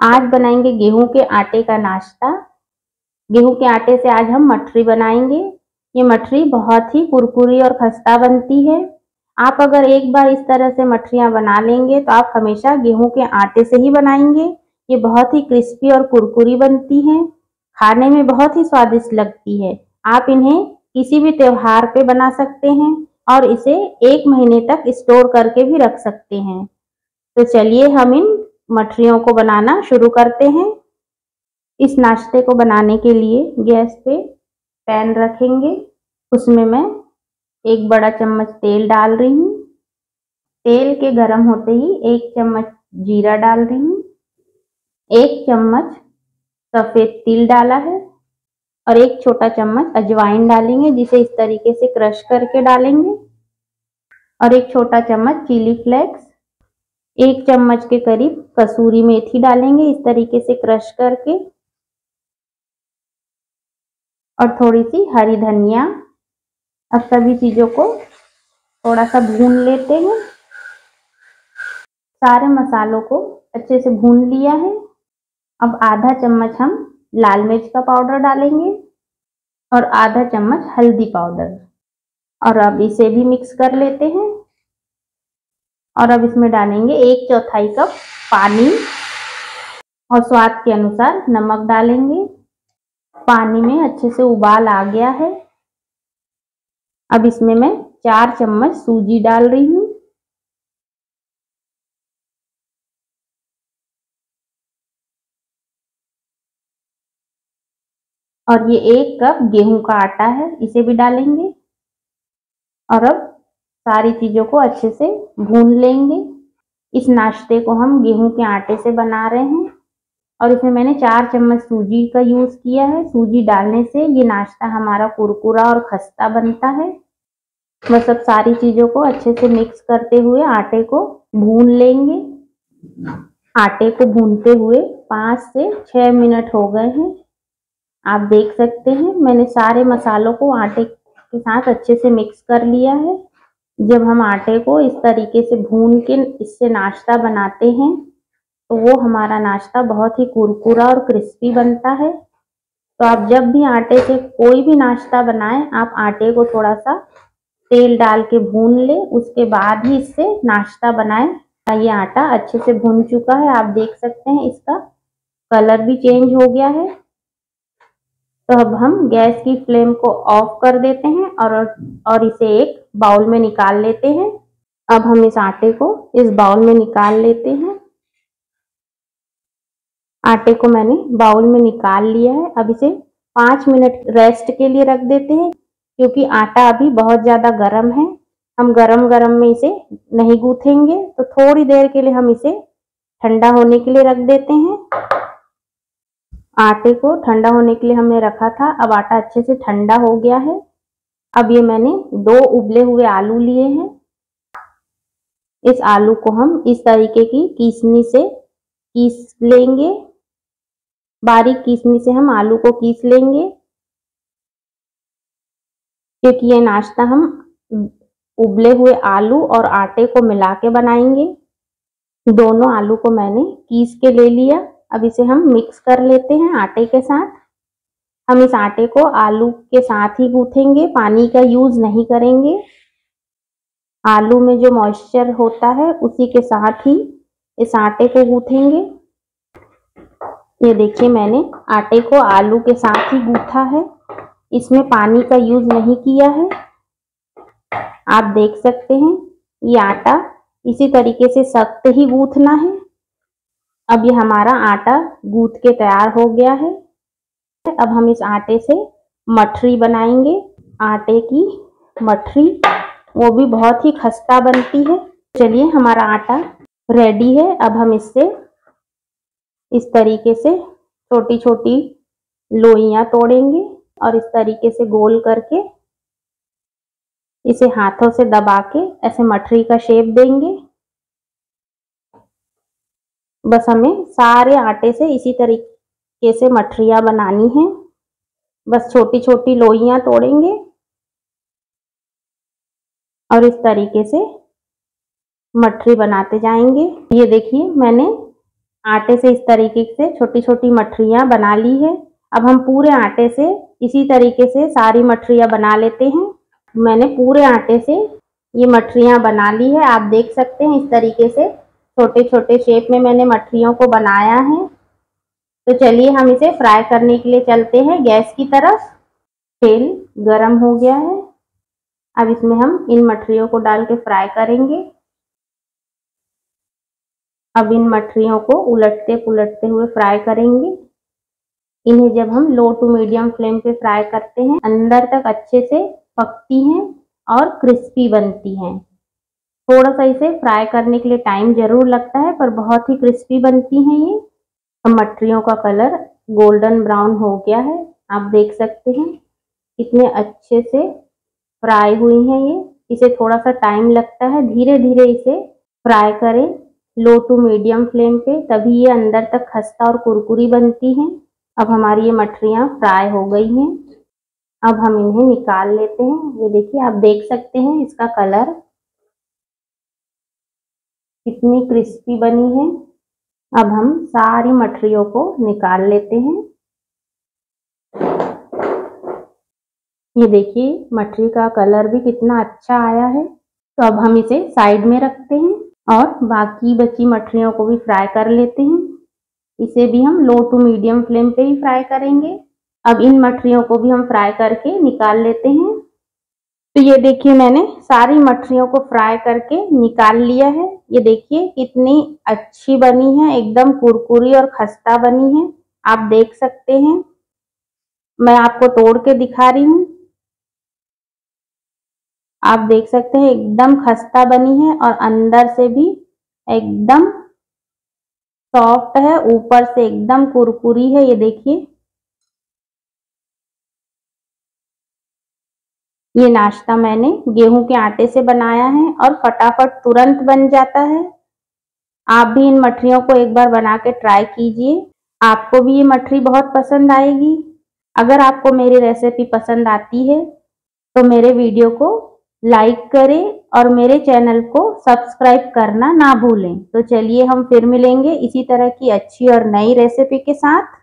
आज बनाएंगे गेहूं के आटे का नाश्ता। गेहूं के आटे से आज हम मठरी बनाएंगे। ये मठरी बहुत ही कुरकुरी और खस्ता बनती है। आप अगर एक बार इस तरह से मठरियां बना लेंगे तो आप हमेशा गेहूं के आटे से ही बनाएंगे। ये बहुत ही क्रिस्पी और कुरकुरी बनती हैं। खाने में बहुत ही स्वादिष्ट लगती है। आप इन्हें किसी भी त्योहार पे बना सकते हैं और इसे 1 महीने तक स्टोर करके भी रख सकते हैं। तो चलिए हम इन मठरियों को बनाना शुरू करते हैं। इस नाश्ते को बनाने के लिए गैस पे पैन रखेंगे। उसमें मैं 1 बड़ा चम्मच तेल डाल रही हूँ। तेल के गर्म होते ही 1 चम्मच जीरा डाल रही हूँ। 1 चम्मच सफेद तिल डाला है और 1 छोटा चम्मच अजवाइन डालेंगे, जिसे इस तरीके से क्रश करके डालेंगे। और 1 छोटा चम्मच चिली फ्लेक्स, 1 चम्मच के करीब कसूरी मेथी डालेंगे, इस तरीके से क्रश करके। और थोड़ी सी हरी धनिया। अब सभी चीजों को थोड़ा सा भून लेते हैं। सारे मसालों को अच्छे से भून लिया है। अब आधा चम्मच हम लाल मिर्च का पाउडर डालेंगे और आधा चम्मच हल्दी पाउडर। और अब इसे भी मिक्स कर लेते हैं। और अब इसमें डालेंगे 1/4 कप पानी और स्वाद के अनुसार नमक डालेंगे। पानी में अच्छे से उबाल आ गया है। अब इसमें मैं 4 चम्मच सूजी डाल रही हूँ। और ये 1 कप गेहूं का आटा है, इसे भी डालेंगे। और अब सारी चीजों को अच्छे से भून लेंगे। इस नाश्ते को हम गेहूं के आटे से बना रहे हैं और इसमें मैंने 4 चम्मच सूजी का यूज किया है। सूजी डालने से ये नाश्ता हमारा कुरकुरा और खस्ता बनता है। बस अब सारी चीजों को अच्छे से मिक्स करते हुए आटे को भून लेंगे। आटे को भूनते हुए 5 से 6 मिनट हो गए हैं। आप देख सकते हैं मैंने सारे मसालों को आटे के साथ अच्छे से मिक्स कर लिया है। जब हम आटे को इस तरीके से भून के इससे नाश्ता बनाते हैं तो वो हमारा नाश्ता बहुत ही कुरकुरा और क्रिस्पी बनता है। तो आप जब भी आटे से कोई भी नाश्ता बनाएं, आप आटे को थोड़ा सा तेल डाल के भून ले, उसके बाद ही इससे नाश्ता बनाएं। ये आटा अच्छे से भून चुका है। आप देख सकते हैं इसका कलर भी चेंज हो गया है। तो अब हम गैस की फ्लेम को ऑफ कर देते हैं और इसे एक बाउल में निकाल लेते हैं। अब हम इस आटे को इस बाउल में निकाल लेते हैं। आटे को मैंने बाउल में निकाल लिया है। अब इसे 5 मिनट रेस्ट के लिए रख देते हैं, क्योंकि आटा अभी बहुत ज्यादा गर्म है। हम गरम गरम में इसे नहीं गूंथेंगे, तो थोड़ी देर के लिए हम इसे ठंडा होने के लिए रख देते हैं। आटे को ठंडा होने के लिए हमने रखा था। अब आटा अच्छे से ठंडा हो गया है। अब ये मैंने 2 उबले हुए आलू लिए हैं। इस आलू को हम इस तरीके की कीसनी से कीस लेंगे। बारीक कीसनी से हम आलू को कीस लेंगे, क्योंकि ये नाश्ता हम उबले हुए आलू और आटे को मिला के बनाएंगे। दोनों आलू को मैंने कीस के ले लिया। अब इसे हम मिक्स कर लेते हैं आटे के साथ। हम इस आटे को आलू के साथ ही गूंथेंगे, पानी का यूज नहीं करेंगे। आलू में जो मॉइस्चर होता है उसी के साथ ही इस आटे को गूंथेंगे। ये देखिए मैंने आटे को आलू के साथ ही गूंथा है, इसमें पानी का यूज नहीं किया है। आप देख सकते हैं ये आटा इसी तरीके से सख्त ही गूंथना है। अब ये हमारा आटा गूंथ के तैयार हो गया है। अब हम इस आटे से मठरी बनाएंगे। आटे की मठरी वो भी बहुत ही खस्ता बनती है। चलिए हमारा आटा रेडी है। अब हम इससे इस तरीके से छोटी छोटी लोइयां तोड़ेंगे और इस तरीके से गोल करके इसे हाथों से दबा के ऐसे मठरी का शेप देंगे। बस हमें सारे आटे से इसी तरीके से मठरियां बनानी है। बस छोटी छोटी लोइयां तोड़ेंगे और इस तरीके से मठरी बनाते जाएंगे। ये देखिए मैंने आटे से इस तरीके से छोटी छोटी मठरियाँ बना ली है। अब हम पूरे आटे से इसी तरीके से सारी मठरियाँ बना लेते हैं। मैंने पूरे आटे से ये मठरियाँ बना ली है। आप देख सकते हैं इस तरीके से छोटे छोटे शेप में मैंने मठरियों को बनाया है। तो चलिए हम इसे फ्राई करने के लिए चलते हैं गैस की तरफ। तेल गरम हो गया है। अब इसमें हम इन मठरियों को डाल के फ्राई करेंगे। अब इन मठरियों को उलटते पुलटते हुए फ्राई करेंगे। इन्हें जब हम लो टू मीडियम फ्लेम पे फ्राई करते हैं, अंदर तक अच्छे से पकती हैं और क्रिस्पी बनती हैं। थोड़ा सा इसे फ्राई करने के लिए टाइम जरूर लगता है, पर बहुत ही क्रिस्पी बनती हैं ये। मठरियों का कलर गोल्डन ब्राउन हो गया है। आप देख सकते हैं कितने अच्छे से फ्राई हुई हैं ये। इसे थोड़ा सा टाइम लगता है, धीरे धीरे इसे फ्राई करें लो टू मीडियम फ्लेम पे, तभी ये अंदर तक खस्ता और कुरकुरी बनती हैं। अब हमारी ये मठरियाँ फ्राई हो गई हैं। अब हम इन्हें निकाल लेते हैं। ये देखिए, आप देख सकते हैं इसका कलर कितनी क्रिस्पी बनी है। अब हम सारी मठरियों को निकाल लेते हैं। ये देखिए मठरी का कलर भी कितना अच्छा आया है। तो अब हम इसे साइड में रखते हैं और बाकी बची मठरियों को भी फ्राई कर लेते हैं। इसे भी हम लो टू मीडियम फ्लेम पे ही फ्राई करेंगे। अब इन मठरियों को भी हम फ्राई करके निकाल लेते हैं। तो ये देखिए मैंने सारी मठरियों को फ्राई करके निकाल लिया है। ये देखिए कितनी अच्छी बनी है, एकदम कुरकुरी और खस्ता बनी है। आप देख सकते हैं, मैं आपको तोड़ के दिखा रही हूँ। आप देख सकते हैं एकदम खस्ता बनी है और अंदर से भी एकदम सॉफ्ट है, ऊपर से एकदम कुरकुरी है। ये देखिए, ये नाश्ता मैंने गेहूं के आटे से बनाया है और फटाफट तुरंत बन जाता है। आप भी इन मठरियों को एक बार बना के ट्राई कीजिए, आपको भी ये मठरी बहुत पसंद आएगी। अगर आपको मेरी रेसिपी पसंद आती है तो मेरे वीडियो को लाइक करें और मेरे चैनल को सब्सक्राइब करना ना भूलें। तो चलिए हम फिर मिलेंगे इसी तरह की अच्छी और नई रेसिपी के साथ।